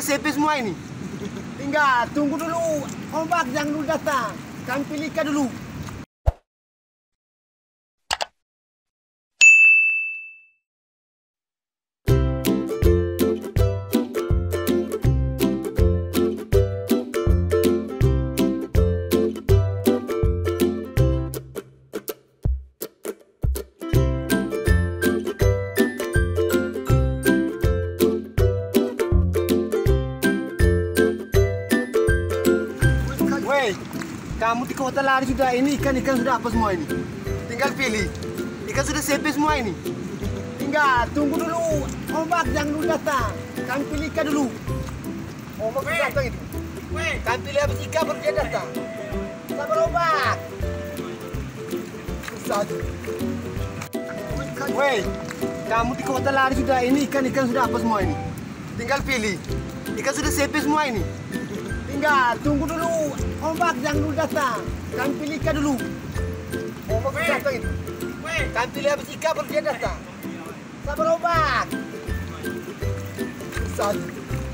CP semua ini. Tinggal tunggu dulu. Ombak jangan dulu datang. Kami pilihkan dulu. Kamu di kota lari sudah ini ikan sudah apa semua ini? Tinggal pilih. Ikan sudah CP semua ini. Tinggal tunggu dulu. Ombak jangan dulu datang. Kami pilihkan dulu. Ombak sudah datang itu. Kami pilih habis ikan baru dia datang. Sabar ombak. Susah aja. Weh, kamu di kota lari sudah ini ikan sudah apa semua ini? Tinggal pilih. Ikan sudah CP semua ini. Tinggal tunggu dulu. Ombak jangan dulu datang. Kami pilihkan dulu. Ombak sudah datang itu. Kami pilih habis ikan baru dia datang. Sabar ombak. Susah aja.